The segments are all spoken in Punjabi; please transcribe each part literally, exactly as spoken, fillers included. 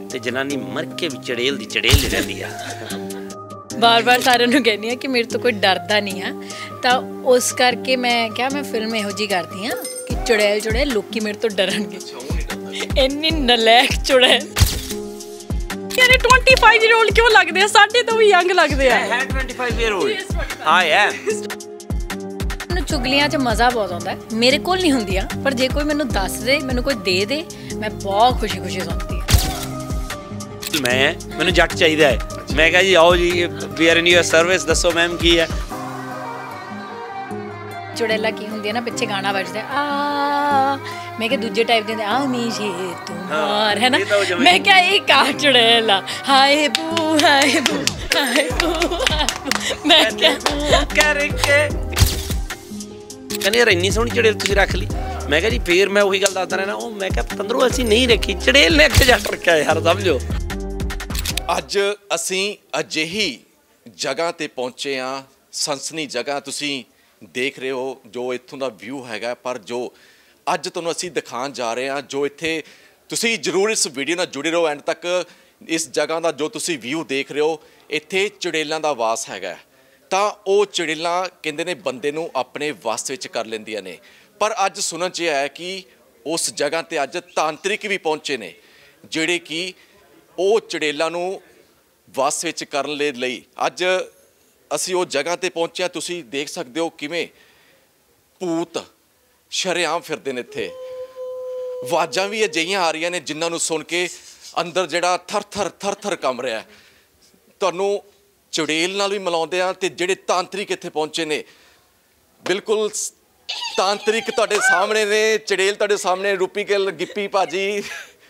ਤੇ ਜਨਾਨੀ ਮਰ ਕੇ ਵੀ ਚੜੇਲ ਦੀ ਚੜੇਲ ਹੀ ਰਹਿੰਦੀ ਆ। बार बार सारे कहनी है कि मेरे तो कोई डरता नहीं है, तो उस करके मैं क्या मैं फिल्म यहो जी करती हाँ कि चुड़ैल चुड़ैल लोग मेरे तो डरनगे। इन्नी नलैक चुड़ैल यार पच्चीस ईयर ओल्ड क्यों लगते हैं, साढ़े तो भी यंग लगते हैं। है पच्चीस ईयर ओल्ड हाँ है। ਮੈਨੂੰ ਚੁਗਲੀਆਂ 'ਚ ਮਜ਼ਾ ਬਹੁਤ ਆਉਂਦਾ, ਮੇਰੇ ਕੋਲ ਨਹੀਂ ਹੁੰਦੀਆਂ, ਪਰ ਜੇ ਕੋਈ ਮੈਨੂੰ ਦੱਸ ਦੇ, ਮੈਨੂੰ ਕੋਈ ਦੇ ਦੇ, ਮੈਂ ਬਹੁਤ ਖੁਸ਼ੀ ਖੁਸ਼ੀ ਸੁਣਦੀ ਹਾਂ। ਮੈਂ ਮੈਨੂੰ ਜੱਟ ਚਾਹੀਦਾ ਹੈ, ਮੈਂ ਕਿਹਾ ਜੀ ਆਓ ਜੀ we are in your service, ਦੱਸੋ ਮੈਮ ਕੀ ਹੈ। ਚੁੜੈਲਾ ਕੀ ਹੁੰਦੀ ਹੈ ਨਾ, ਪਿੱਛੇ ਗਾਣਾ ਵੱਜਦਾ ਆ, ਮੈਂ ਕਿਹਾ ਦੂਜੇ ਟਾਈਪ ਦੇ ਆ ਨੀਸ਼ੇ ਤੁਮਾਰ ਹੈ ਨਾ, ਮੈਂ ਕਿਹਾ ਇਹ ਕਾ ਚੁੜੈਲਾ ਹਾਏ ਬੂ ਹਾਏ ਬੂ ਹਾਏ ਬੂ, ਮੈਂ ਕਿਹਾ ਕਰਕੇ ਕਹਿੰਦੇ ਯਾਰ ਇੰਨੀ ਸੋਹਣੀ ਚੜੇਲ ਤੁਸੀਂ ਰੱਖ ਲਈ। ਮੈਂ ਕਿਹਾ ਜੀ ਫੇਰ ਮੈਂ ਉਹੀ ਗੱਲ ਦੱਸਦਾ ਰਹਿਣਾ, ਉਹ ਮੈਂ ਕਿਹਾ ਪਤੰਦਰੋਂ ਅਸੀਂ ਨਹੀਂ ਰੱਖੀ, ਚੜੇਲ ਨੇ ਅੱਗੇ ਜੱਟ ਰੱਖਿਆ ਯਾਰ, ਸਮਝੋ। ਅੱਜ ਅਸੀਂ ਅਜਿਹੀ ਜਗ੍ਹਾ 'ਤੇ ਪਹੁੰਚੇ ਹਾਂ, ਸਨਸਨੀ ਜਗ੍ਹਾ ਤੁਸੀਂ ਦੇਖ ਰਹੇ ਹੋ ਜੋ ਇੱਥੋਂ ਦਾ ਵਿਊ ਹੈਗਾ, ਪਰ ਜੋ ਅੱਜ ਤੁਹਾਨੂੰ ਅਸੀਂ ਦਿਖਾਉਣ ਜਾ ਰਹੇ ਹਾਂ, ਜੋ ਇੱਥੇ ਤੁਸੀਂ ਜ਼ਰੂਰ ਇਸ ਵੀਡੀਓ ਨਾਲ ਜੁੜੇ ਰਹੋ ਐਂਡ ਤੱਕ। ਇਸ ਜਗ੍ਹਾ ਦਾ ਜੋ ਤੁਸੀਂ ਵਿਊ ਦੇਖ ਰਹੇ ਹੋ, ਇੱਥੇ ਚੁੜੇਲਾਂ ਦਾ ਵਾਸ ਹੈਗਾ, ਤਾਂ ਉਹ ਚੁੜੇਲਾਂ ਕਹਿੰਦੇ ਨੇ ਬੰਦੇ ਨੂੰ ਆਪਣੇ ਵੱਸ ਵਿੱਚ ਕਰ ਲੈਂਦੀਆਂ ਨੇ। ਪਰ ਅੱਜ ਸੁਣਨ 'ਚ ਆਇਆ ਕਿ ਉਸ ਜਗ੍ਹਾ 'ਤੇ ਅੱਜ ਤਾਂਤਰਿਕ ਵੀ ਪਹੁੰਚੇ ਨੇ, ਜਿਹੜੇ ਕਿ ਉਹ ਚੁੜੇਲਾਂ ਨੂੰ ਵੱਸ ਵਿੱਚ ਕਰਨ ਦੇ ਲਈ ਅੱਜ ਅਸੀਂ ਉਹ ਜਗ੍ਹਾ 'ਤੇ ਪਹੁੰਚਿਆ। ਤੁਸੀਂ ਦੇਖ ਸਕਦੇ ਹੋ ਕਿਵੇਂ ਭੂਤ ਸ਼ਰੇਆਮ ਫਿਰਦੇ ਨੇ ਇੱਥੇ, ਆਵਾਜ਼ਾਂ ਵੀ ਅਜਿਹੀਆਂ ਆ ਰਹੀਆਂ ਨੇ ਜਿਨ੍ਹਾਂ ਨੂੰ ਸੁਣ ਕੇ ਅੰਦਰ ਜਿਹੜਾ ਥਰ ਥਰ ਥਰ ਥਰ ਕੰਬ ਰਿਹਾ। ਤੁਹਾਨੂੰ ਚੁੜੇਲ ਨਾਲ ਵੀ ਮਿਲਾਉਂਦੇ ਆ, ਤੇ ਜਿਹੜੇ ਤਾਂਤਰਿਕ ਇੱਥੇ ਪਹੁੰਚੇ ਨੇ ਬਿਲਕੁਲ ਤਾਂਤਰਿਕ ਤੁਹਾਡੇ ਸਾਹਮਣੇ ਨੇ, ਚੁੜੇਲ ਤੁਹਾਡੇ ਸਾਹਮਣੇ, ਰੂਪੀ ਗਿੱਲ, ਗਿੱਪੀ ਭਾਜੀ।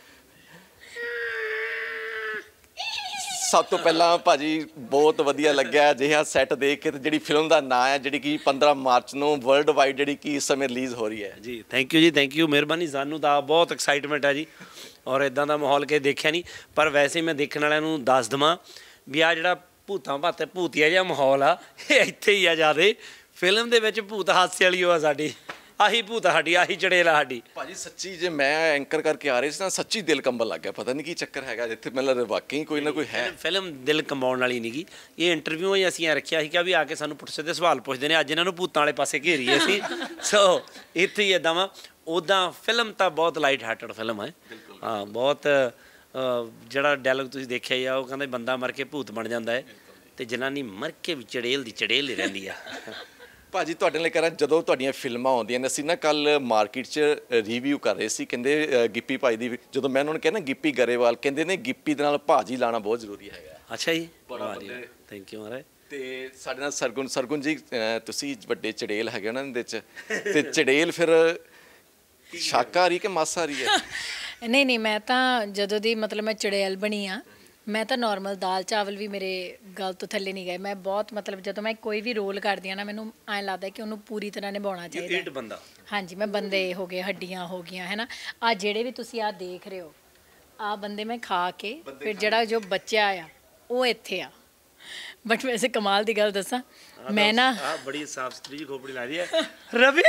ਸਭ ਤੋਂ ਪਹਿਲਾਂ ਭਾਜੀ ਬਹੁਤ ਵਧੀਆ ਲੱਗਿਆ ਅਜਿਹਾ ਸੈੱਟ ਦੇਖ ਕੇ, ਤੇ ਜਿਹੜੀ ਫਿਲਮ ਦਾ ਨਾਂ ਹੈ ਜਿਹੜੀ ਕਿ ਪੰਦਰਾਂ ਮਾਰਚ ਨੂੰ ਵਰਲਡ ਵਾਈਡ ਜਿਹੜੀ ਕਿ ਇਸ ਸਮੇਂ ਰਿਲੀਜ਼ ਹੋ ਰਹੀ ਹੈ। ਜੀ ਥੈਂਕ ਯੂ ਜੀ, ਥੈਂਕ ਯੂ, ਮਿਹਰਬਾਨੀ। ਸਾਨੂੰ ਤਾਂ ਬਹੁਤ ਐਕਸਾਈਟਮੈਂਟ ਹੈ ਜੀ, ਔਰ ਇੱਦਾਂ ਦਾ ਮਾਹੌਲ ਕੇ ਦੇਖਿਆ ਨਹੀਂ, ਪਰ ਵੈਸੇ ਮੈਂ ਦੇਖਣ ਵਾਲਿਆਂ ਨੂੰ ਦੱਸ ਦੇਵਾਂ ਵੀ ਆਹ ਜਿਹੜਾ ਭੂਤਾਂ ਭਾਤੇ ਭੂਤੀਆ ਜਿਹਾ ਮਾਹੌਲ ਆ, ਇਹ ਇੱਥੇ ਹੀ ਆ ਜ਼ਿਆਦਾ। ਫਿਲਮ ਦੇ ਵਿੱਚ ਭੂਤ ਹਾਸੇ ਵਾਲੀ ਉਹ ਆ ਸਾਡੀ, ਆਹੀ ਭੂਤ ਆ ਸਾਡੀ, ਆਹੀ ਚੜੇਲ ਆ ਸਾਡੀ। ਭਾਜੀ ਸੱਚੀ ਜੇ ਮੈਂ ਐਂਕਰ ਕਰਕੇ ਆ ਰਹੀ ਸੀ ਨਾ, ਸੱਚੀ ਦਿਲ ਕੰਬਣ ਲੱਗ ਗਿਆ, ਪਤਾ ਨਹੀਂ ਕੀ ਚੱਕਰ ਹੈਗਾ ਜਿੱਥੇ ਮੈਨੂੰ ਲੱਗਦਾ ਵਾਕਈ ਕੋਈ ਨਾ ਕੋਈ ਹੈ। ਫਿਲਮ ਦਿਲ ਕੰਬਾਉਣ ਵਾਲੀ ਨਹੀਂ ਗੀ, ਇਹ ਇੰਟਰਵਿਊ ਹੀ ਅਸੀਂ ਰੱਖਿਆ ਸੀਗਾ ਵੀ ਆ ਕੇ ਸਾਨੂੰ ਪੁੱਛ ਸਿੱਧੇ ਸਵਾਲ ਪੁੱਛਦੇ ਨੇ, ਅੱਜ ਇਹਨਾਂ ਨੂੰ ਭੂਤਾਂ ਵਾਲੇ ਪਾਸੇ ਘੇਰੀਏ ਅਸੀਂ। ਸੋ ਇੱਥੇ ਹੀ ਇੱਦਾਂ ਵਾ। ਉੱਦਾਂ ਫਿਲਮ ਤਾਂ ਬਹੁਤ ਲਾਈਟ ਹਾਰਟਡ ਫਿਲਮ ਹੈ, ਹਾਂ ਬਹੁਤ। ਜਿਹੜਾ ਡਾਇਲੋਗ ਤੁਸੀਂ ਦੇਖਿਆ ਹੀ ਆ, ਉਹ ਕਹਿੰਦਾ ਬੰਦਾ ਮਰ ਕੇ ਭੂਤ ਬਣ ਜਾਂਦਾ ਹੈ, ਤੇ ਜਨਾਨੀ ਮਰ ਕੇ ਵੀ ਚੜੇਲ ਦੀ ਚੜੇਲ ਹੀ ਰਹਿੰਦੀ ਆ। ਭਾਜੀ ਤੁਹਾਡੇ ਨਾਲ ਕਰਾਂ, ਜਦੋਂ ਤੁਹਾਡੀਆਂ ਫਿਲਮਾਂ ਆਉਂਦੀਆਂ ਨੇ, ਅਸੀਂ ਨਾ ਕੱਲ੍ਹ ਮਾਰਕੀਟ 'ਚ ਰਿਵਿਊ ਕਰ ਰਹੇ ਸੀ, ਕਹਿੰਦੇ ਗਿੱਪੀ ਭਾਈ ਦੀ, ਜਦੋਂ ਮੈਂ ਉਹਨਾਂ ਨੂੰ ਕਿਹਾ ਨਾ ਗਿੱਪੀ ਗਰੇਵਾਲ, ਕਹਿੰਦੇ ਨੇ ਗਿੱਪੀ ਦੇ ਨਾਲ ਭਾਜੀ ਲਾਣਾ ਬਹੁਤ ਜ਼ਰੂਰੀ ਹੈਗਾ। ਅੱਛਾ ਜੀ, ਥੈਂਕ ਯੂ ਮਹਾਰਾਜ। ਤੇ ਸਾਡੇ ਨਾਲ ਸਰਗੁਣ ਸਰਗੁਣ ਜੀ, ਤੁਸੀਂ ਵੱਡੇ ਚੜੇਲ ਹੈਗੇ ਉਹਨਾਂ ਦੇ ਵਿੱਚ, ਤੇ ਚੜੇਲ ਫਿਰ ਸ਼ਾਕਾਹਾਰੀ ਕਿ ਮਾਸਾਹਾਰੀ ਹੈ? ਨਹੀਂ ਨਹੀਂ, ਮੈਂ ਤਾਂ ਜਦੋਂ ਦੀ ਮਤਲਬ ਮੈਂ ਚੁੜੈਲ ਬਣੀ ਆ, ਮੈਂ ਤਾਂ ਨੋਰਮਲ ਦਾਲ ਚਾਵਲ ਵੀ ਮੇਰੇ ਗਲ ਤੋਂ ਥੱਲੇ ਨਹੀਂ ਗਏ। ਮੈਂ ਬਹੁਤ ਮਤਲਬ ਜਦੋਂ ਮੈਂ ਕੋਈ ਵੀ ਰੋਲ ਕਰਦੀ ਹਾਂ ਨਾ, ਮੈਨੂੰ ਐਂ ਲੱਗਦਾ ਕਿ ਉਹਨੂੰ ਪੂਰੀ ਤਰ੍ਹਾਂ ਨਿਭਾਉਣਾ ਚਾਹੀਦਾ ਬੰਦਾ। ਹਾਂਜੀ, ਮੈਂ ਬੰਦੇ ਹੋ ਗਏ, ਹੱਡੀਆਂ ਹੋ ਗਈਆਂ, ਹੈ ਨਾ। ਆਹ ਜਿਹੜੇ ਵੀ ਤੁਸੀਂ ਆਹ ਦੇਖ ਰਹੇ ਹੋ, ਆਹ ਬੰਦੇ ਮੈਂ ਖਾ ਕੇ ਫਿਰ ਜਿਹੜਾ ਜੋ ਬਚਿਆ ਆ ਉਹ ਇੱਥੇ ਆ। ਬਟ ਵੈਸੇ ਕਮਾਲ ਦੀ ਗੱਲ ਦੱਸਾਂ, ਮੈਂ ਨਾ ਬੜੀ ਸਾਫ ਸੁਥਰੀ ਖੋਪੜੀ ਲਾ ਰਹੀ ਹੈ ਰਵੀ।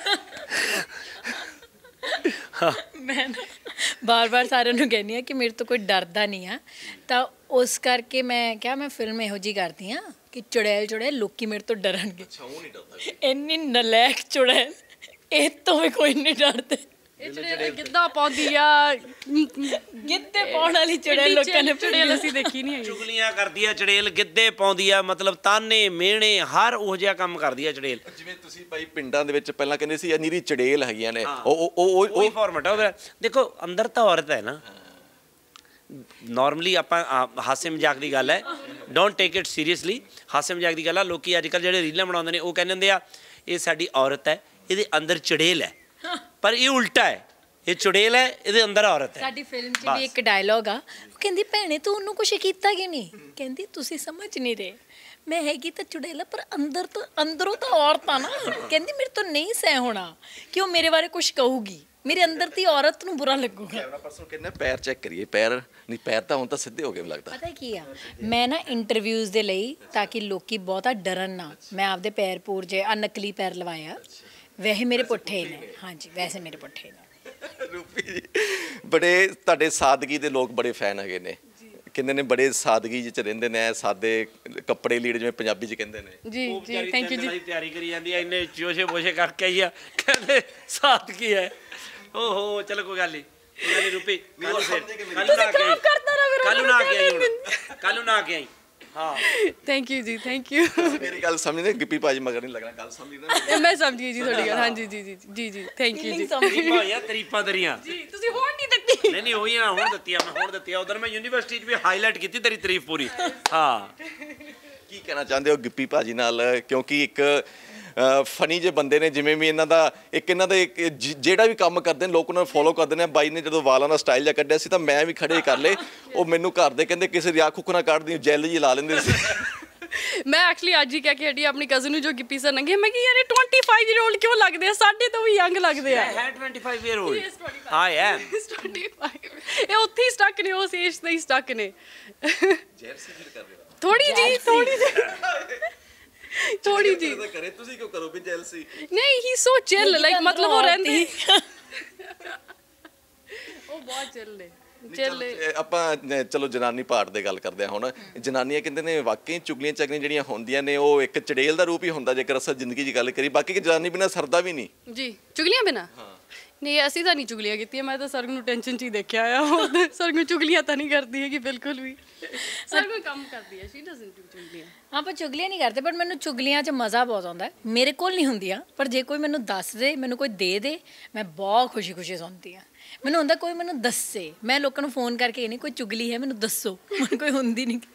ਮੈਂ ਨਾ ਬਾਰ ਬਾਰ ਸਾਰਿਆਂ ਨੂੰ ਕਹਿੰਦੀ ਹਾਂ ਕਿ ਮੇਰੇ ਤੋਂ ਕੋਈ ਡਰਦਾ ਨਹੀਂ ਆ, ਤਾਂ ਉਸ ਕਰਕੇ ਮੈਂ ਕਿਹਾ ਮੈਂ ਫਿਲਮ ਇਹੋ ਜਿਹੀ ਕਰਦੀ ਹਾਂ ਕਿ ਚੁੜੈਲ ਚੁੜੈਲ ਲੋਕੀ ਮੇਰੇ ਤੋਂ ਡਰਨਗੇ। ਇੰਨੀ ਨਲੈਕ ਚੁੜੈਲ, ਇਹ ਤੋਂ ਵੀ ਕੋਈ ਨਹੀਂ ਡਰਦੇ। ਗਿੱਧਾ ਪਾਉਂਦੀ ਆ, ਗਿੱਧੇ ਪਾਉਣ ਵਾਲੀ ਚੁੜੈਲ ਲੋਕਾਂ ਨੇ ਚੁੜੈਲ ਅਸੀਂ ਦੇਖੀ ਨਹੀਂ। ਚੁਗਲੀਆਂ ਕਰਦੀ ਆ ਚੜੇਲ, ਗਿੱਧੇ ਪਾਉਂਦੀ ਆ, ਮਤਲਬ ਤਾਨੇ ਮਿਹਣੇ ਹਰ ਉਹ ਜਿਹਾ ਕੰਮ ਕਰਦੀ ਆ ਚੜੇਲ। ਜਿਵੇਂ ਤੁਸੀਂ ਭਾਈ ਪਿੰਡਾਂ ਦੇ ਵਿੱਚ ਪਹਿਲਾਂ ਕਹਿੰਦੇ ਸੀ ਨੀਰੀ ਚੜੇਲ ਹੈਗੀਆਂ ਨੇ, ਉਹ ਉਹ ਉਹ ਫਾਰਮੈਟ ਆ। ਦੇਖੋ ਅੰਦਰ ਤਾਂ ਔਰਤ ਹੈ ਨਾ, ਨੋਰਮਲੀ ਆਪਾਂ ਹਾਸੇ ਮਜ਼ਾਕ ਦੀ ਗੱਲ ਹੈ, ਡੋਂਟ ਟੇਕ ਇਟ ਸੀਰੀਅਸਲੀ, ਹਾਸੇ ਮਜ਼ਾਕ ਦੀ ਗੱਲ ਆ। ਲੋਕੀ ਅੱਜ ਕੱਲ੍ਹ ਜਿਹੜੇ ਰੀਲਾਂ ਬਣਾਉਂਦੇ ਨੇ ਉਹ ਕਹਿੰਦੇ ਹੁੰਦੇ ਆ ਇਹ ਸਾਡੀ ਔਰਤ ਹੈ, ਇਹਦੇ ਅੰਦਰ ਚੜੇਲ ਹੈ, ਪਰ ਇਹ ਉਲਟਾ ਹੈ, ਇਹ ਚੁੜੇਲ ਹੈ, ਇਹਦੇ ਅੰਦਰ ਔਰਤ ਹੈ। ਸਾਡੀ ਫਿਲਮ 'ਚ ਵੀ ਇੱਕ ਡਾਇਲੋਗ ਆ, ਉਹ ਕਹਿੰਦੀ ਭੈਣੇ ਤੂੰ ਉਹਨੂੰ ਕੁਛ ਕੀਤਾ ਕਿ ਨਹੀਂ, ਕਹਿੰਦੀ ਤੁਸੀਂ ਸਮਝ ਨਹੀਂ ਰਹੇ, ਮੈਂ ਹੈਗੀ ਤਾਂ ਚੁੜੇਲ ਪਰ ਅੰਦਰ ਤੋਂ ਅੰਦਰੋਂ ਤਾਂ ਔਰਤ ਆ ਨਾ, ਕਹਿੰਦੀ ਮੇਰੇ ਤੋਂ ਨਹੀਂ ਸਹਿ ਹੋਣਾ ਕਿ ਉਹ ਮੇਰੇ ਬਾਰੇ ਕੁਛ ਕਹੂਗੀ, ਮੇਰੇ ਅੰਦਰ ਦੀ ਔਰਤ ਨੂੰ ਬੁਰਾ ਲੱਗੂਗਾ। ਕੈਮਰਾ ਪਰਸਨ ਕਹਿੰਦਾ ਪੈਰ ਚੈੱਕ ਕਰੀਏ, ਪੈਰ ਨਹੀਂ, ਪੈਰ ਤਾਂ ਹੁਣ ਤਾਂ ਸਿੱਧੇ ਹੋ ਗਏ ਲੱਗਦਾ। ਪਤਾ ਕੀ ਆ, ਮੈਂ ਨਾ ਇੰਟਰਵਿਊਜ਼ ਦੇ ਲਈ ਤਾਂ ਕਿ ਲੋਕੀ ਬਹੁਤਾ ਡਰਨ ਨਾ, ਮੈਂ ਆਪਦੇ ਪੈਰ ਪੂਰ ਜੇ ਆ ਨਕਲੀ ਪੈਰ ਲਵਾਇਆ, ਵੈਸੇ ਮੇਰੇ ਪੁੱਠੇ ਨੇ। ਹਾਂਜੀ ਵੈਸੇ ਮੇਰੇ ਪੁੱਠੇ ਨੇ। ਰੂਪੀ ਜੀ ਬੜੇ ਤੁਹਾਡੇ ਸਾਦਗੀ ਦੇ ਲੋਕ ਬੜੇ ਫੈਨ ਹੈਗੇ ਨੇ ਕਹਿੰਦੇ ਨੇ ਬੜੇ ਸਾਦਗੀ ਜਿਹੇ ਚ ਰਹਿੰਦੇ ਨੇ ਸਾਦੇ ਕੱਪੜੇ ਲੀੜੇ ਜਿਵੇਂ ਪੰਜਾਬੀ ਚ ਕਹਿੰਦੇ ਨੇ ਜੀ ਜੀ ਥੈਂਕ ਯੂ ਜੀ ਤਿਆਰੀ ਕਰੀ ਜਾਂਦੀ ਆ ਇੰਨੇ ਚੋਸ਼ੇ ਬੋਸ਼ੇ ਕਰਕੇ ਆਈ ਆ ਕਹਿੰਦੇ ਸਾਦਗੀ ਹੈ ਓਹੋ ਚਲ ਕੋਈ ਗੱਲ ਨਹੀਂ ਕੋਈ ਗੱਲ ਨੀ ਰੂਪੀ ਕੱਲ ਨੂੰ ਫਿਰ ਕੱਲ ਨੂੰ ਨਾ ਕੇ ਖਰਾਬ ਕਰਤਾ ਨਾ ਮੇਰਾ ਕੱਲ ਨੂੰ ਨਾ ਕੇ ਆਈ ਹੁਣ ਕੱਲ ਨੂੰ ਨਾ ਕੇ ਆਈ ਹਾਂ ਥੈਂਕ ਯੂ ਜੀ ਥੈਂਕ ਯੂ ਮੇਰੀ ਗੱਲ ਸਮਝਦੇ ਗਿੱਪੀ ਭਾਜੀ ਮਗਰ ਨਹੀਂ ਲੱਗਣਾ ਗੱਲ ਸਮਝਦੇ ਮੈਂ ਸਮਝ ਗਈ ਜੀ ਤੁਹਾਡੀ ਗੱਲ ਹਾਂਜੀ ਜੀ ਜੀ ਜੀ ਜੀ ਥੈਂਕ ਯੂ ਜੀ ਤਰੀਫਾਂ ਯਾਰ ਤਰੀਫਾਂ ਤੇਰੀਆਂ ਜੀ ਤੁਸੀਂ ਹੋਰ ਨਹੀਂ ਦਿੱਤੀ ਨਹੀਂ ਨਹੀਂ ਉਹੀ ਨਾ ਹੁਣ ਦਿੱਤੀ ਆ ਮੈਂ ਹੁਣ ਦਿੱਤੀ ਆ ਉਧਰ ਮੈਂ ਯੂਨੀਵਰਸਿਟੀ 'ਚ ਵੀ ਹਾਈਲਾਈਟ ਕੀਤੀ ਤੇਰੀ ਤਾਰੀਫ ਪੂਰੀ ਹਾਂ ਕੀ ਕਹਿਣਾ ਚਾਹੁੰਦੇ ਹੋ ਗਿੱਪੀ ਭਾਜੀ ਨਾਲ ਕਿਉਂਕਿ ਇੱਕ ਫਨੀ ਜੇ ਬੰਦੇ ਨੇ ਜਿਵੇਂ ਵੀ ਇਹਨਾਂ ਦਾ ਇੱਕ ਇਹਨਾਂ ਦਾ ਇੱਕ ਜ- ਜਿਹੜਾ ਵੀ ਕੰਮ ਕਰਦੇ ਨੇ ਲੋਕ ਉਹਨਾਂ ਨੂੰ ਫੋਲੋ ਕਰਦੇ ਨੇ ਬਾਈ ਨੇ ਜਦੋਂ ਵਾਲਾਂ ਦਾ ਸਟਾਈਲ ਜਿਹਾ ਕੱਢਿਆ ਸੀ ਤਾਂ ਮੈਂ ਵੀ ਖੜੇ ਕਰ ਲਏ ਉਹ ਮੈਨੂੰ ਘਰ ਦੇ ਕਹਿੰਦੇ ਕਿਸੇ ਦੀ ਅੱਖ ਉੱਖ ਨਾ ਕੱਢਦੀ ਜੈਲ ਜੀ ਲਾ ਲੈਂਦੇ ਸੀ ਮੈਂ ਐਕਚੁਅਲੀ ਅੱਜ ਹੀ ਕਹਿ ਕੇ ਹਟੀ ਆਪਣੀ ਕਜ਼ਨ ਨੂੰ ਜੋ ਗਿੱਪੀ ਸਰ ਨੰਗੇ ਮੈਂ ਕਿ ਯਾਰ ਇਹ ਪੱਚੀ ਈਅਰ 올ਡ ਕਿਉਂ ਲੱਗਦੇ ਆ ਸਾਡੇ ਤੋਂ ਵੀ ਯੰਗ ਲੱਗਦੇ ਆ ਹੈ twenty-five year old Yes, twenty-five. I am twenty-five ਇਹ ਉੱਥੇ ਹੀ ਸਟਕ ਨੇ ਉਸ ਏਜ ਤੇ ਹੀ ਸਟਕ ਨੇ ਜੈਲਸੀ ਫੀਲ ਕਰ ਰਹੇ ਹੋ ਥੋੜੀ ਜੀ ਥੋੜੀ ਜੀ ਥੋੜੀ ਜੀ ਕਰੇ ਤੁਸੀਂ ਕਿਉਂ ਕਰੋ ਵੀ ਜੈਲਸੀ ਨਹੀਂ ਹੀ ਸੋ ਚਿਲ ਲਾਈਕ ਮਤਲਬ ਉਹ ਰਹਿੰਦੇ ਉਹ ਬਹੁਤ ਚਿਲ ਨੇ ਚਿਲ ਆਪਾਂ ਅ, ਚਲੋ ਜਨਾਨੀ ਪਾਰਟ ਦੇ ਗੱਲ ਕਰਦੇ ਹਾਂ ਹੁਣ ਜਨਾਨੀਆਂ ਕਹਿੰਦੇ ਨੇ ਵਾਕਈ ਚੁਗਲੀਆਂ ਚੱਗਲੀਆਂ ਜਿਹੜੀਆਂ ਹੁੰਦੀਆਂ ਨੇ ਉਹ ਇੱਕ ਚੜੇਲ ਦਾ ਰੂਪ ਹੀ ਹੁੰਦਾ ਜੇਕਰ ਅਸਲ ਜ਼ਿੰਦਗੀ ਦੀ ਗੱਲ ਕਰੀ ਬਾਕੀ ਕਿ ਜਨਾਨੀ ਬਿਨਾਂ ਸਰਦਾ ਵੀ ਨਹੀਂ ਜੀ ਚੁਗਲੀਆਂ ਬਿਨਾ ਨਹੀਂ ਅਸੀਂ ਤਾਂ ਨਹੀਂ ਚੁਗਲੀਆਂ ਕੀਤੀਆਂ ਮੈਂ ਤਾਂ ਸਰਗ ਨੂੰ ਟੈਨਸ਼ਨ 'ਚ ਹੀ ਦੇਖਿਆ ਆ ਉਹ ਸਰਗ ਨੂੰ ਚੁਗਲੀਆਂ ਤਾਂ ਨਹੀਂ ਕਰਦੀ ਹੈਗੀ ਬਿਲਕੁਲ ਵੀ ਸਰਗ ਨੂੰ ਕੰਮ ਕਰਦੀ ਹੈ ਸ਼ੀ ਡਸਨਟ ਡੂ ਚੁਗਲੀਆਂ ਹਾਂ ਪਰ ਚੁਗਲੀਆਂ ਨਹੀਂ ਕਰਦੇ ਬਟ ਮੈਨੂੰ ਚੁਗਲੀਆਂ 'ਚ ਮਜ਼ਾ ਬਹੁਤ ਆਉਂਦਾ ਹੈ। ਮੇਰੇ ਕੋਲ ਨਹੀਂ ਹੁੰਦੀਆਂ ਪਰ ਜੇ ਕੋਈ ਮੈਨੂੰ ਦੱਸ ਦੇ ਮੈਨੂੰ ਕੋਈ ਦੇ ਦੇ ਮੈਂ ਬਹੁਤ ਖੁਸ਼ੀ ਖੁਸ਼ੀ ਸੁਣਦੀ ਹਾਂ ਮੈਨੂੰ ਹੁੰਦਾ ਕੋਈ ਮੈਨੂੰ ਦੱਸੇ ਮੈਂ ਲੋਕਾਂ ਨੂੰ ਫੋਨ ਕਰਕੇ ਇਹ ਨਹੀਂ ਕੋਈ ਚੁਗਲੀ ਹੈ ਮੈਨੂੰ ਦੱਸੋ ਮੈਨੂੰ ਕੋਈ ਹੁੰਦੀ ਨਹੀਂ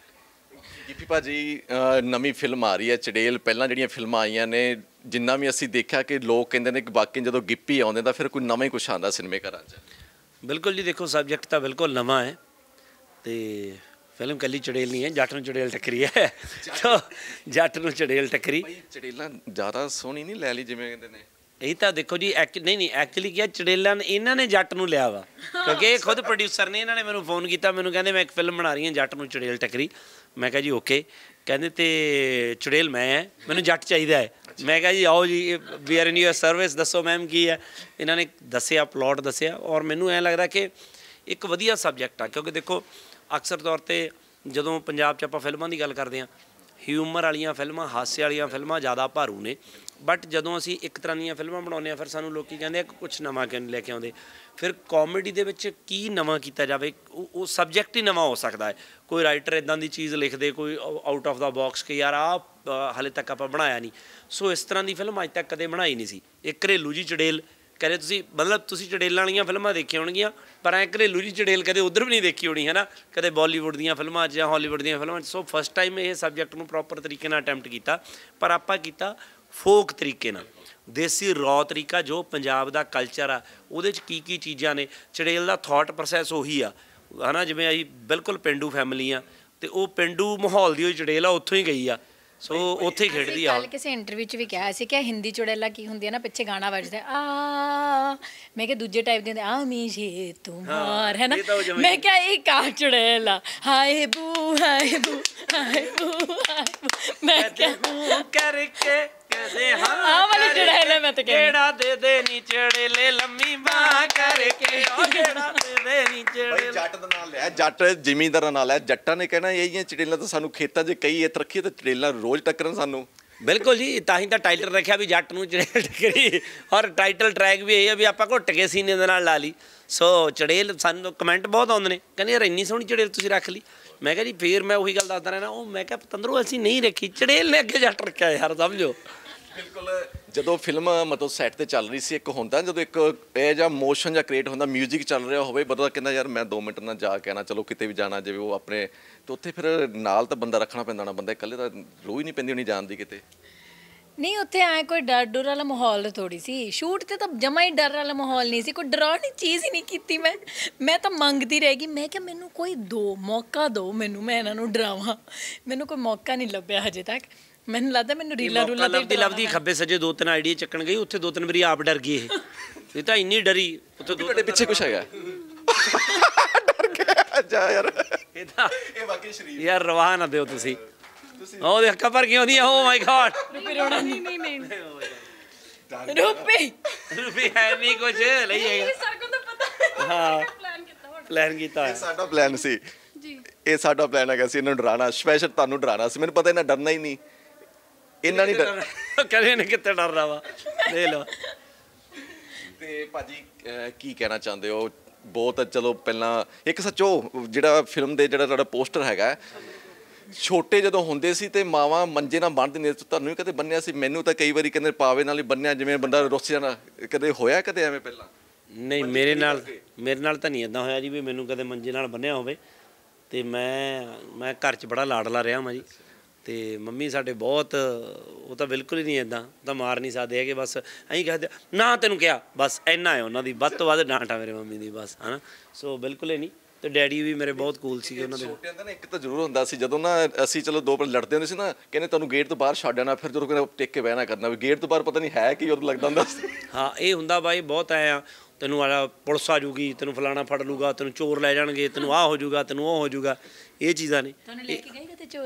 ਗਿੱਪੀ ਭਾਜੀ ਅ, ਨਵੀਂ ਫਿਲਮ ਆ ਰਹੀ ਹੈ ਚੜੇਲ ਪਹਿਲਾਂ ਜਿਹੜੀਆਂ ਫਿਲਮਾਂ ਆਈਆਂ ਨੇ ਜਿੰਨਾ ਵੀ ਅਸੀਂ ਦੇਖਿਆ ਕਿ ਲੋਕ ਕਹਿੰਦੇ ਨੇ ਕਿ ਬਾਕੀ ਜਦੋਂ ਗਿੱਪੀ ਆਉਂਦੇ ਤਾਂ ਫਿਰ ਕੋਈ ਨਵਾਂ ਹੀ ਕੁਛ ਆਉਂਦਾ ਸਿਨੇਮੇ ਘਰਾਂ 'ਚ ਬਿਲਕੁਲ ਜੀ ਦੇਖੋ ਸਬਜੈਕਟ ਤਾਂ ਬਿਲਕੁਲ ਨਵਾਂ ਹੈ ਤੇ ਫਿਲਮ ਕੱਲੀ ਚੜੇਲ ਨਹੀਂ ਹੈ ਜੱਟ ਨੂੰ ਚੜੇਲ ਟੱਕਰੀ ਹੈ ਤਾਂ ਜੱਟ ਨੂੰ ਚੜੇਲ ਟੱਕਰੀ ਭਾਈ ਚੜੇਲਾਂ ਜ਼ਿਆਦਾ ਸੋਹਣੀ ਨਹੀਂ ਲੈ ਲਈ ਜਿਵੇਂ ਕਹਿੰਦੇ ਨੇ ਇਹ ਤਾਂ ਦੇਖੋ ਜੀ ਐਕ ਨਹੀਂ ਨਹੀਂ ਐਕਚੁਅਲੀ ਕੀ ਆ ਚੜੇਲਾਂ ਨੇ ਇਹਨਾਂ ਨੇ ਜੱਟ ਨੂੰ ਲਿਆ ਵਾ ਕਿਉਂਕਿ ਇਹ ਖੁਦ ਪ੍ਰੋਡਿਊਸਰ ਨੇ ਇਹਨਾਂ ਨੇ ਮੈਨੂੰ ਫੋਨ ਕੀਤਾ ਮੈਨੂੰ ਕਹਿੰਦੇ ਮੈਂ ਇੱਕ ਫਿਲਮ ਬਣਾ ਰਹੀ ਹਾਂ ਜੱਟ ਨੂੰ ਚੜੇਲ ਟੱਕਰੀ ਮੈਂ ਕਿਹਾ ਜੀ ਓਕੇ ਕਹਿੰਦੇ ਤੇ ਚੜੇਲ ਮੈਂ ਹੈ ਮੈਨੂੰ ਜੱਟ ਚਾਹੀਦਾ ਹੈ ਮੈਂ ਕਿਹਾ ਜੀ ਆਓ ਜੀ we are in your service ਦੱਸੋ ਮੈਮ ਕੀ ਹੈ ਇਹਨਾਂ ਨੇ ਦੱਸਿਆ ਪਲਾਟ ਦੱਸਿਆ ਔਰ ਮੈਨੂੰ ਐਂ ਲੱਗਦਾ ਕਿ ਇੱਕ ਵਧੀਆ ਸਬਜੈਕਟ ਆ ਕਿਉਂਕਿ ਦੇਖੋ ਅਕਸਰ ਤੌਰ 'ਤੇ ਜਦੋਂ ਪੰਜਾਬ 'ਚ ਆਪਾਂ ਫਿਲਮਾਂ ਦੀ ਗੱਲ ਕਰਦੇ ਹਾਂ ਹਿਊਮਰ ਵਾਲੀਆਂ ਫਿਲਮਾਂ ਹਾਸੇ ਵਾਲੀਆਂ ਫਿਲਮਾਂ ਜ਼ਿਆਦਾ ਭਾਰੂ ਨੇ ਬਟ ਜਦੋਂ ਅਸੀਂ ਇੱਕ ਤਰ੍ਹਾਂ ਦੀਆਂ ਫਿਲਮਾਂ ਬਣਾਉਂਦੇ ਹਾਂ ਫਿਰ ਸਾਨੂੰ ਲੋਕੀ ਕਹਿੰਦੇ ਆ ਕਿ ਕੁਛ ਨਵਾਂ ਕਿਉਂ ਨਹੀਂ ਲੈ ਕੇ ਆਉਂਦੇ ਫਿਰ ਕਾਮੇਡੀ ਦੇ ਵਿੱਚ ਕੀ ਨਵਾਂ ਕੀਤਾ ਜਾਵੇ ਉਹ ਉਹ ਸਬਜੈਕਟ ਹੀ ਨਵਾਂ ਹੋ ਸਕਦਾ ਹੈ ਕੋਈ ਰਾਈਟਰ ਇਦਾਂ ਦੀ ਚੀਜ਼ ਲਿਖਦੇ ਕੋਈ ਆਊਟ ਆਫ ਦਾ ਬਾਕਸ ਕਿ ਯਾਰ ਆ ਹਾਲੇ ਤੱਕ ਆਪਾਂ ਬਣਾਇਆ ਨਹੀਂ ਸੋ ਇਸ ਤਰ੍ਹਾਂ ਦੀ ਫਿਲਮ ਅੱਜ ਤੱਕ ਕਦੇ ਬਣਾਈ ਨਹੀਂ ਸੀ ਇਹ ਘਰੇਲੂ ਜੀ ਚੜੇਲ ਕਦੇ ਤੁਸੀਂ ਮਤਲਬ ਤੁਸੀਂ ਚੜੇਲਾਂ ਵਾਲੀਆਂ ਫਿਲਮਾਂ ਦੇਖੀਆਂ ਹੋਣਗੀਆਂ ਪਰ ਐ ਘਰੇਲੂ ਜੀ ਚੜੇਲ ਕਦੇ ਉਧਰ ਵੀ ਨਹੀਂ ਦੇਖੀ ਹੋਣੀ ਹੈ ਨਾ ਕਦੇ ਬਾਲੀਵੁੱਡ ਦੀਆਂ ਫਿਲਮਾਂ ਜਾਂ ਹਾਲੀਵੁੱਡ ਦੀਆਂ ਫਿਲਮਾਂ ਸੋ ਫਸਟ ਟਾਈਮ ਇਹ ਸਬਜੈਕਟ ਨੂੰ ਪ੍ਰੋਪਰ ਤਰੀਕੇ ਨਾਲ ਅਟੈਂਪਟ ਕੀਤਾ ਪਰ ਆਪਾਂ ਕੀਤਾ ਫੋਕ ਤਰੀਕੇ ਨਾਲ ਦੇਸੀ ਰੌ ਤਰੀਕਾ ਜੋ ਪੰਜਾਬ ਦਾ ਕਲਚਰ ਆ ਉਹਦੇ 'ਚ ਕੀ ਕੀ ਚੀਜ਼ਾਂ ਨੇ ਚੜੇਲ ਦਾ ਥਾਟ ਪ੍ਰੋਸੈਸ ਉਹੀ ਆ ਹੈ ਨਾ ਜਿਵੇਂ ਅਸੀਂ ਬਿਲਕੁਲ ਪਿੰਡੂ ਫੈਮਿਲੀ ਆ ਅਤੇ ਉਹ ਪਿੰਡੂ ਮਾਹੌਲ ਦੀ ਉਹ ਚੜੇਲ ਆ ਉੱਥੋਂ ਹੀ ਗਈ ਆ ਸੋ ਉੱਥੇ ਹੀ ਖੇਡਦੀ ਆ ਕੱਲ ਕਿਸੇ ਇੰਟਰਵਿਊ 'ਚ ਵੀ ਕਿਹਾ ਸੀ ਕਿ ਹਿੰਦੀ ਚੁੜੇਲਾ ਕੀ ਹੁੰਦੀ ਹੈ ਨਾ ਪਿੱਛੇ ਗਾਣਾ ਵੱਜਦਾ ਆ ਮੈਂ ਕਿਹਾ ਦੂਜੇ ਟਾਈਪ ਦੇ ਹੁੰਦੇ ਆ ਮੀਸ਼ੇ ਤੁਮਾਰ ਹੈ ਨਾ ਮੈਂ ਕਿਹਾ ਇਹ ਕਾ ਚੁੜੇਲਾ ਹਾਏ ਬੂ ਹਾਏ ਬੂ ਹਾਏ ਬੂ ਹਾਏ ਬੂ ਮੈਂ ਕਿਹਾ ਕਰਕੇ ਕਦੇ ਹਾਂ ਆਹ ਵਾਲੀ ਚੁੜੇਲ ਹੈ ਮੈਂ ਤਾਂ ਕਹਿੰਦੀ ਕਿਹੜਾ ਦੇ ਦੇ ਨੀ ਚੜੇਲੇ ਲੰਮੀ ਬਾਹ ਕਰਕੇ ਉਹ ਜਿਹੜਾ ਦੇ ਦੇ ਨੀ ਚੜੇਲੇ ਜੱਟ ਦਾ ਨਾਂ ਲਿਆ ਜੱਟ ਜ਼ਿਮੀਂਦਾਰ ਦਾ ਨਾਂ ਲਿਆ ਜੱਟਾਂ ਨੇ ਕਹਿਣਾ ਇਹ ਜਿਹੀਆਂ ਚੜੇਲਾਂ ਤਾਂ ਸਾਨੂੰ ਖੇਤਾਂ 'ਚ ਕਈ ਇੱਥੇ ਰੱਖੀ ਤਾਂ ਚੜੇਲਾਂ ਰੋਜ਼ ਟੱਕਰਨ ਸਾਨੂੰ ਬਿਲਕੁਲ ਜੀ ਤਾਂ ਹੀ ਤਾਂ ਟਾਈਟਲ ਰੱਖਿਆ ਵੀ ਜੱਟ ਨੂੰ ਚੜੇਲ ਟੱਕਰੀ ਔਰ ਟਾਈਟਲ ਟਰੈਕ ਵੀ ਇਹ ਹੈ ਵੀ ਆਪਾਂ ਘੁੱਟ ਕੇ ਸੀਨੇ ਦੇ ਨਾਲ ਲਾ ਲਈ ਸੋ ਚੜੇਲ ਸਾਨੂੰ ਕਮੈਂਟ ਬਹੁਤ ਆਉਂਦੇ ਨੇ ਕਹਿੰਦੇ ਯਾਰ ਇੰਨੀ ਸੋਹਣੀ ਚੜੇਲ ਤੁਸੀਂ ਰੱਖ ਲਈ ਮੈਂ ਕਿਹਾ ਜੀ ਫੇਰ ਮੈਂ ਉਹੀ ਗੱਲ ਦੱਸਦਾ ਰਹਿਣਾ ਉਹ ਮੈਂ ਕਿਹਾ ਪਤੰਦਰੋਂ ਅਸੀਂ ਨਹੀਂ ਰੱਖੀ ਚੜੇਲ ਨੇ ਅੱਗੇ ਜੱਟ ਰੱਖਿਆ ਯਾਰ ਸਮਝੋ ਬਿਲਕੁਲ ਜਦੋਂ ਫਿਲਮ ਮਤਲਬ ਸੈੱਟ ਤੇ ਚੱਲ ਰਹੀ ਸੀ ਇੱਕ ਹੁੰਦਾ ਜਦੋਂ ਇੱਕ ਇਹ ਜਿਹਾ ਮੋਸ਼ਨ ਜਾਂ ਕ੍ਰੀਏਟ ਹੁੰਦਾ ਮਿਊਜ਼ਿਕ ਚੱਲ ਰਿਹਾ ਹੋਵੇ ਬੰਦਾ ਕਹਿੰਦਾ ਯਾਰ ਮੈਂ ਦੋ ਮਿੰਟ ਨਾਲ ਜਾ ਕੇ ਆਣਾ ਚਲੋ ਕਿਤੇ ਵੀ ਜਾਣਾ ਜਿਵੇਂ ਉਹ ਆਪਣੇ ਤੇ ਉੱਥੇ ਫਿਰ ਨਾਲ ਤਾਂ ਬੰਦਾ ਰੱਖਣਾ ਪੈਂਦਾ ਨਾ ਬੰਦਾ ਇਕੱਲੇ ਤਾਂ ਰੋਹ ਹੀ ਨਹੀਂ ਪੈਂਦੀ ਹੋਣੀ ਜਾਣ ਦੀ ਕਿਤੇ ਨਹੀਂ ਉੱਥੇ ਐ ਕੋਈ ਡਰ ਡਰ ਵਾਲਾ ਮਾਹੌਲ ਥੋੜੀ ਸੀ ਸ਼ੂਟ ਤੇ ਤਾਂ ਜਮਾ ਹੀ ਡਰ ਵਾਲਾ ਮਾਹੌਲ ਨਹੀਂ ਸੀ ਕੋਈ ਡਰਾਉਣੀ ਚੀਜ਼ ਹੀ ਨਹੀਂ ਕੀਤੀ ਮੈਂ ਮੈਂ ਤਾਂ ਮੰਗਦੀ ਰਹਿ ਗਈ ਮੈਂ ਕਿਹਾ ਮੈਨੂੰ ਕੋਈ ਦੋ ਮੌਕਾ ਦਿਓ ਮੈਨੂੰ ਮੈਂ ਇਹਨਾਂ ਨੂੰ ਡਰਾਵਾਂ ਮੈਨੂੰ ਕੋਈ ਮੌਕਾ ਨਹੀਂ ਲੱਭਿਆ ਹਜੇ ਤੱਕ ਮੈਨੂੰ ਲੱਗਦਾ ਮੈਨੂੰ ਰੀਲਾ ਰੂਲਾ ਤੇ ਲੱਭਦੀ ਲੱਭਦੀ ਖੱਬੇ ਸੱਜੇ ਦੋ ਤਿੰਨ ਆਈਡੀਆ ਚੱਕਣ ਗਈ ਉੱਥੇ ਦੋ ਤਿੰਨ ਵਾਰੀ ਆਪ ਡਰ ਗਈ ਇਹ ਇਹ ਤਾਂ ਇੰਨੀ ਡਰੀ ਉੱਥੇ ਦੋ ਤੁਹਾਡੇ ਪਿੱਛੇ ਕੁਛ ਹੈਗਾ ਡਰ ਗਿਆ ਜਾ ਯਾਰ ਇਹ ਤਾਂ ਇਹ ਵਾਕਈ ਸ਼ਰੀਫ ਯਾਰ ਰਵਾਹ ਨਾ ਦਿਓ ਤੁਸੀਂ ਉਹ ਦੇਖ ਕਬਰ ਕਿਉਂ ਨਹੀਂ ਓ ਮਾਈ ਗॉड ਨਹੀਂ ਨਹੀਂ ਨਹੀਂ ਰੂਪੀ ਵੀ ਹੈ ਨਹੀਂ ਕੁਝ ਲਈ ਹੈਗਾ ਸਰਗੁਣ ਤਾਂ ਪਤਾ ਹਾਂ ਪਲਾਨ ਕੀਤਾ ਹੁਣ ਪਲਾਨ ਕੀਤਾ ਇਹ ਹੋਇਆ ਸਾਡਾ ਪਲਾਨ ਸੀ ਜੀ ਇਹ ਸਾਡਾ ਪਲਾਨ ਹੈਗਾ ਸੀ ਇਹਨਾਂ ਨੂੰ ਡਰਾਉਣਾ ਸਪੈਸ਼ਲ ਤੁਹਾਨੂੰ ਡਰਾਉਣਾ ਸੀ ਮੈਨੂੰ ਪਤਾ ਇਹਨਾਂ ਡਰਨਾ ਹੀ ਨਹੀਂ ਇਹਨਾਂ ਨਹੀਂ ਡਰ ਕਹਿੰਦੇ ਨੇ ਕਿੱਥੇ ਡਰਦਾ ਵਾ ਦੇਖ ਲਓ ਤੇ ਭਾਜੀ ਅਹ ਕੀ ਕਹਿਣਾ ਚਾਹੁੰਦੇ ਹੋ ਬਹੁਤ ਚਲੋ ਪਹਿਲਾਂ ਇੱਕ ਸੱਚੋ ਜਿਹੜਾ ਫਿਲਮ ਦੇ ਜਿਹੜਾ ਤੁਹਾਡਾ ਪੋਸਟਰ ਹੈਗਾ ਛੋਟੇ ਜਦੋਂ ਹੁੰਦੇ ਸੀ ਤੇ ਮਾਵਾਂ ਮੰਜੇ ਨਾਲ ਬੰਨ੍ਹ ਦਿੰਦੀਆਂ ਸੀ ਤੁਹਾਨੂੰ ਵੀ ਕਦੇ ਬੰਨਿਆ ਸੀ ਮੈਨੂੰ ਤਾਂ ਕਈ ਵਾਰੀ ਕਹਿੰਦੇ ਪਾਵੇ ਨਾਲ ਹੀ ਬੰਨਿਆ ਜਿਵੇਂ ਬੰਦਾ ਰੁੱਸ ਜਾਣਾ ਕਦੇ ਹੋਇਆ ਕਦੇ ਐਵੇਂ ਪਹਿਲਾਂ ਨਹੀਂ ਮੇਰੇ ਨਾਲ ਮੇਰੇ ਨਾਲ ਤਾਂ ਨਹੀਂ ਇਦਾਂ ਹੋਇਆ ਜੀ ਵੀ ਮੈਨੂੰ ਕਦੇ ਮੰਜੇ ਨਾਲ ਬੰਨਿਆ ਹੋਵੇ ਤੇ ਮੈਂ ਮੈਂ ਘਰ 'ਚ ਬੜਾ ਲਾਡਲਾ ਰਿਹਾ ਮਾਂ ਜੀ ਤੇ ਮੰਮੀ ਸਾਡੇ ਬਹੁਤ ਉਹ ਤਾਂ ਬਿਲਕੁਲ ਹੀ ਨਹੀਂ ਇਦਾਂ ਤਾਂ ਮਾਰ ਨਹੀਂ ਸਕਦੇ ਹੈਗੇ ਬਸ ਐਂ ਕਹਦੇ ਨਾ ਤੈਨੂੰ ਕਿਹਾ ਬਸ ਇੰਨਾ ਹੈ ਉਹਨਾਂ ਦੀ ਵੱਧ ਤੋਂ ਵੱਧ ਡਾਂਟ ਆ ਮੇਰੇ ਮੰਮੀ ਦੀ ਬਸ ਹਨਾ ਸੋ ਬਿਲਕੁਲ ਹੀ ਨਹੀਂ ਤੇ ਡੈਡੀ ਵੀ ਮੇਰੇ ਬਹੁਤ ਕੂਲ ਸੀਗੇ ਉਹਨਾਂ ਦੇ ਛੋਟਿਆਂ ਦਾ ਨਾ ਇੱਕ ਤਾਂ ਜ਼ਰੂਰ ਹੁੰਦਾ ਸੀ ਜਦੋਂ ਨਾ ਅਸੀਂ ਚਲੋ ਦੋ ਪਰ ਲੜਦੇ ਹੁੰਦੇ ਸੀ ਨਾ ਕਹਿੰਦੇ ਤੁਹਾਨੂੰ ਗੇਟ ਤੋਂ ਬਾਹਰ ਛੱਡ ਆਣਾ ਫਿਰ ਜਦੋਂ ਕਹਿੰਦੇ ਟਿਕ ਕੇ ਬਹਿਣਾ ਕਰਨਾ ਵੀ ਗੇਟ ਤੋਂ ਬਾਹਰ ਪਤਾ ਨਹੀਂ ਹੈ ਕੀ ਉਦੋਂ ਲੱਗਦਾ ਹੁੰਦਾ ਸੀ ਹਾਂ ਇਹ ਹੁੰਦਾ ਬਾਈ ਬਹੁਤ ਐ ਆ ਤੈਨੂੰ ਆ ਪੁਲਿਸ ਆ ਜੂਗੀ ਤੈਨੂੰ ਫਲਾਣਾ ਫੜ ਲੂਗਾ ਤੈਨੂੰ ਚੋਰ ਲੈ ਜਾਣਗੇ ਤੈਨੂੰ ਆਹ ਹੋ ਜੂਗਾ ਤੈਨੂੰ ਉਹ ਹੋ ਜੂਗਾ ਇਹ ਚੀਜ਼ਾਂ ਨੇ ਤੁਹਾਨੂੰ ਲੈ ਕੇ ਗਏ ਕਿਤੇ ਚੋਰ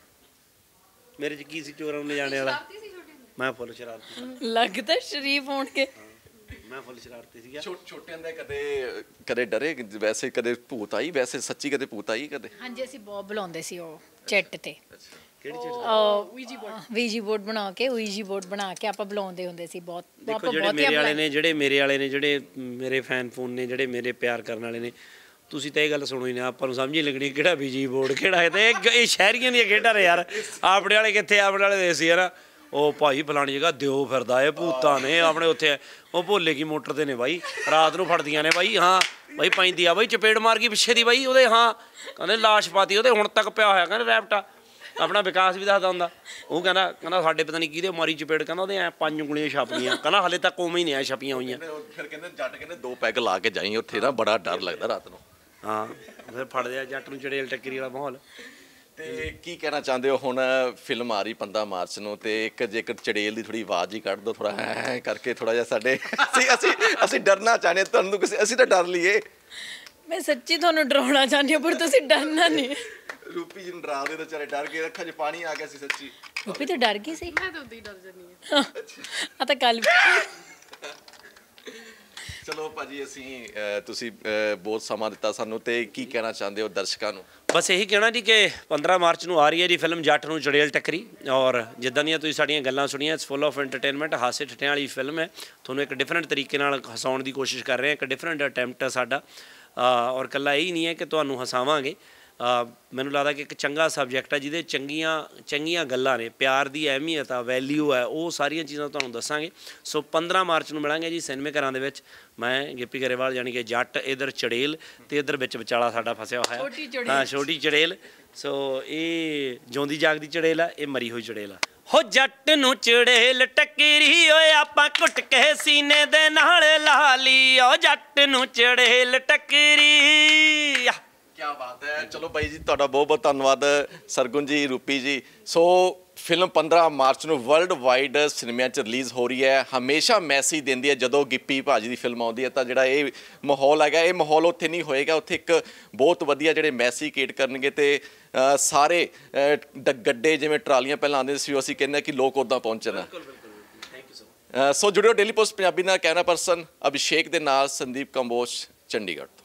ਮੇਰੇ 'ਚ ਕੀ ਸੀ ਚੋਰਾਂ ਨੂੰ ਲਿਜਾਣੇ ਵਾਲਾ ਮੈਂ ਫੁੱਲ ਸ਼ਰਾਰਤੀ ਲੱਗਦਾ ਸ਼ਰੀਫ ਹੋਣਗੇ ਮੈਂ ਫੁੱਲ ਸ਼ਰਾਰਤੀ ਸੀਗਾ ਛੋਟਿਆਂ ਦਾ ਕਦੇ ਕਦੇ ਡਰੇ ਵੈਸੇ ਕਦੇ ਭੂਤ ਆਈ ਵੈਸੇ ਸੱਚੀ ਕਦੇ ਭੂਤ ਆਈ ਕਦੇ ਹਾਂਜੀ ਅਸੀਂ ਬਹੁਤ ਬੁਲਾਉਂਦੇ ਸੀ ਉਹ ਚੈਟ ਤੇ ਕਿਹੜੀ ਚੀਜ਼ ਵੀਜੀ ਬੋਰਡ ਵੀਜੀ ਬੋਰਡ ਬਣਾ ਕੇ ਵੀਜੀ ਬੋਰਡ ਬਣਾ ਕੇ ਆਪਾਂ ਬੁਲਾਉਂਦੇ ਹੁੰਦੇ ਸੀ ਬਹੁਤ ਦੇਖੋ ਜਿਹੜੇ ਮੇਰੇ ਵਾਲੇ ਨੇ ਜਿਹੜੇ ਮੇਰੇ ਵਾਲੇ ਨੇ ਜਿਹੜੇ ਮੇਰੇ ਫੈਨ ਫੋਨ ਨੇ ਜਿਹੜੇ ਮੇਰੇ ਪਿਆਰ ਕਰਨ ਵਾਲੇ ਨੇ ਤੁਸੀਂ ਤਾਂ ਇਹ ਗੱਲ ਸੁਣੋ ਹੀ ਨਾ ਆਪਾਂ ਨੂੰ ਸਮਝ ਹੀ ਲੱਗਣੀ ਕਿਹੜਾ ਬੀਜੀ ਬੋਰਡ ਕਿਹੜਾ ਹੈ ਤੇ ਇਹ ਸ਼ਹਿਰੀਆਂ ਦੀਆਂ ਖੇਡਾਂ ਨੇ ਯਾਰ ਆਪਣੇ ਵਾਲੇ ਕਿੱਥੇ ਆਪਣੇ ਵਾਲੇ ਦੇਸੀ ਯਾਰ ਉਹ ਭਾਈ ਫਲਾਣੀ ਜਗ੍ਹਾ ਦਿਓ ਫਿਰਦਾ ਇਹ ਭੂਤਾਂ ਨੇ ਆਪਣੇ ਉੱਥੇ ਉਹ ਭੋਲੇ ਕੀ ਮੋਟਰ ਤੇ ਨੇ ਬਾਈ ਰਾਤ ਨੂੰ ਫੜਦੀਆਂ ਨੇ ਬਾਈ ਹਾਂ ਬਾਈ ਪੈਂਦੀ ਆ ਬਾਈ ਚਪੇੜ ਮਾਰ ਗਈ ਪਿੱਛੇ ਦੀ ਬਾਈ ਉਹਦੇ ਹਾਂ ਕਹਿੰਦੇ ਲਾਸ਼ ਪਾਤੀ ਉਹਦੇ ਹੁਣ ਤੱਕ ਪਿਆ ਹੋਇਆ ਕਹਿੰਦੇ ਰੈਪਟਾ ਆਪਣਾ ਵਿਕਾਸ ਵੀ ਦੱਸਦਾ ਹੁੰਦਾ ਉਹ ਕਹਿੰਦਾ ਕਹਿੰਦਾ ਸਾਡੇ ਪਤਾ ਨਹੀਂ ਕਿਹਦੇ ਮਾਰੀ ਚਪੇੜ ਕਹਿੰਦਾ ਉਹਦੇ ਐ ਪੰਜ ਉਂਗਲੀਆਂ ਛਾਪੀਆਂ ਕਹਿੰਦਾ ਹਾਲੇ ਤੱਕ ਉਵੇਂ ਹੀ ਨਹੀਂ ਐ ਛਪੀਆਂ ਹੋਈਆਂ ਫਿਰ ਕਹਿੰਦੇ ਜੱਟ ਕਹਿੰਦੇ ਦੋ ਪੈਗ ਲਾ ਕੇ ਜਾਈ ਉੱਥੇ ਨਾ ਬੜਾ ਡਰ ਲੱਗਦਾ ਰਾਤ ਨੂੰ ਹਾਂ ਫਿਰ ਫੜਦੇ ਆ ਜੱਟ ਨੂੰ ਚੜੇਲ ਟੱਕਰੀ ਵਾਲਾ ਮਾਹੌਲ ਤੇ ਕੀ ਕਹਿਣਾ ਚਾਹੁੰਦੇ ਹੋ ਹੁਣ ਫਿਲਮ ਆ ਰਹੀ ਪੰਦਰਾਂ ਮਾਰਚ ਨੂੰ ਤੇ ਇੱਕ ਜੇਕਰ ਚੜੇਲ ਦੀ ਥੋੜੀ ਆਵਾਜ਼ ਹੀ ਕੱਢ ਦੋ ਥੋੜਾ ਐ ਕਰਕੇ ਥੋੜਾ ਜਿਹਾ ਸਾਡੇ ਅਸੀਂ ਅਸੀਂ ਅਸੀਂ ਡਰਨਾ ਚਾਹੁੰਦੇ ਤੁਹਾਨੂੰ ਕਿਸੇ ਅਸੀਂ ਤਾਂ ਡਰ ਲਈਏ ਮੈਂ ਸੱਚੀ ਤੁਹਾਨੂੰ ਡਰਾਉਣਾ ਚਾਹੁੰਦੀ ਹਾਂ ਪਰ ਤੁਸੀਂ ਡਰਨਾ ਨਹੀਂ ਰੂਪੀ ਜੀ ਨੂੰ ਡਰਾ ਦੇ ਤਾਂ ਵਿਚਾਰੇ ਡਰ ਕੇ ਅੱਖਾਂ 'ਚ ਪਾਣੀ ਆ ਗਿਆ ਸੀ ਸੱਚੀ ਰੂਪੀ ਤਾਂ ਡਰ ਗਈ ਸੀ ਮੈਂ ਤਾਂ ਉਦੋਂ ਹੀ ਡਰ ਜਾਂਦੀ ਹਾਂ ਆ ਤਾਂ ਕੱਲ ਚਲੋ ਭਾਜੀ ਅਸੀਂ ਤੁਸੀਂ ਬਹੁਤ ਸਮਾਂ ਦਿੱਤਾ ਸਾਨੂੰ ਤੇ ਕੀ ਕਹਿਣਾ ਚਾਹੁੰਦੇ ਹੋ ਦਰਸ਼ਕਾਂ ਨੂੰ ਬਸ ਇਹੀ ਕਹਿਣਾ ਜੀ ਕਿ ਪੰਦਰਾਂ ਮਾਰਚ ਨੂੰ ਆ ਰਹੀ ਹੈ ਜੀ ਫਿਲਮ ਜੱਟ ਨੂੰ ਚੜੇਲ ਟੱਕਰੀ ਔਰ ਜਿੱਦਾਂ ਦੀਆਂ ਤੁਸੀਂ ਸਾਡੀਆਂ ਗੱਲਾਂ ਸੁਣੀਆਂ ਇਟਸ ਫੁੱਲ ਆਫ ਐਂਟਰਟੇਨਮੈਂਟ ਹਾਸੇ ਠੱਠਿਆਂ ਵਾਲੀ ਫਿਲਮ ਹੈ ਤੁਹਾਨੂੰ ਇੱਕ ਡਿਫਰੈਂਟ ਤਰੀਕੇ ਨਾਲ ਹਸਾਉਣ ਦੀ ਕੋਸ਼ਿਸ਼ ਕਰ ਰਹੇ ਹਾਂ ਇੱਕ ਡਿਫਰੈਂਟ ਅਟੈਂਪਟ ਹੈ ਸਾਡਾ ਔਰ ਇਕੱਲਾ ਇਹ ਹੀ ਨਹੀਂ ਹੈ ਕਿ ਤੁਹਾਨੂੰ ਹਸਾਵਾਂਗੇ ਮੈਨੂੰ ਲੱਗਦਾ ਕਿ ਇੱਕ ਚੰਗਾ ਸਬਜੈਕਟ ਹੈ ਜਿਹਦੇ ਚੰਗੀਆਂ ਚੰਗੀਆਂ ਗੱਲਾਂ ਨੇ ਪਿਆਰ ਦੀ ਅਹਿਮੀਅਤ ਆ ਵੈਲਿਊ ਹੈ ਉਹ ਸਾਰੀਆਂ ਚੀਜ਼ਾਂ ਤੁਹਾਨੂੰ ਦੱਸਾਂਗੇ ਸੋ ਪੰਦਰਾਂ ਮਾਰਚ ਨੂੰ ਮਿਲਾਂਗੇ ਜੀ ਸਿਨੇਮੇ ਘਰਾਂ ਦੇ ਵਿੱਚ ਮੈਂ ਗਿੱਪੀ ਗਰੇਵਾਲ ਯਾਨੀ ਕਿ ਜੱਟ ਇੱਧਰ ਚੜੇਲ ਤੇ ਇੱਧਰ ਵਿੱਚ ਵਿਚਾਲਾ ਸਾਡਾ ਫਸਿਆ ਹੋਇਆ ਹਾਂ ਛੋਟੀ ਚੜੇਲ ਸੋ ਇਹ ਜਿਉਂਦੀ ਜਾਗਦੀ ਚੜੇਲ ਆ ਇਹ ਮਰੀ ਹੋਈ ਚੜੇਲ ਆ ਹੋ ਜੱਟ ਨੂੰ ਚੜੇਲ ਟੱਕਰੀ ਓਏ ਆਪਾਂ ਘੁੱਟ ਕੇ ਸੀਨੇ ਦੇ ਨਾਲ ਲਾ ਲਈ ਓ ਜੱਟ ਨੂੰ ਚੜੇਲ ਟੱਕਰੀ ਕਿਆ ਬਾਤ ਹੈ ਚਲੋ ਬਾਈ ਜੀ ਤੁਹਾਡਾ ਬਹੁਤ ਬਹੁਤ ਧੰਨਵਾਦ ਸਰਗੁਣ ਜੀ ਰੂਪੀ ਜੀ ਸੋ ਫਿਲਮ ਪੰਦਰਾਂ ਮਾਰਚ ਨੂੰ ਵਰਲਡ ਵਾਈਡ ਸਿਨੇਮਿਆਂ 'ਚ ਰਿਲੀਜ਼ ਹੋ ਰਹੀ ਹੈ ਹਮੇਸ਼ਾ ਮੈਸੇਜ ਦਿੰਦੀ ਹੈ ਜਦੋਂ ਗਿੱਪੀ ਭਾਜੀ ਦੀ ਫਿਲਮ ਆਉਂਦੀ ਹੈ ਤਾਂ ਜਿਹੜਾ ਇਹ ਮਾਹੌਲ ਹੈਗਾ ਇਹ ਮਾਹੌਲ ਉੱਥੇ ਨਹੀਂ ਹੋਏਗਾ ਉੱਥੇ ਇੱਕ ਬਹੁਤ ਵਧੀਆ ਜਿਹੜੇ ਮੈਸੇਜ ਕ੍ਰੀਏਟ ਕਰਨਗੇ ਤੇ ਸਾਰੇ ਗੱਡੇ ਜਿਵੇਂ ਟਰਾਲੀਆਂ ਪਹਿਲਾਂ ਆਉਂਦੇ ਸੀ ਅਸੀਂ ਕਹਿੰਦੇ ਕਿ ਲੋਕ ਉੱਦਾਂ ਪਹੁੰਚਣ ਸੋ ਜੁੜਿਓ ਡੇਲੀ ਪੋਸਟ ਪੰਜਾਬੀ ਨਾਲ ਕੈਮਰਾ ਪਰਸਨ ਅਭਿਸ਼ੇਕ ਦੇ ਨਾਲ ਸੰਦੀਪ ਕੰਬੋਜ ਚੰਡੀਗੜ੍ਹ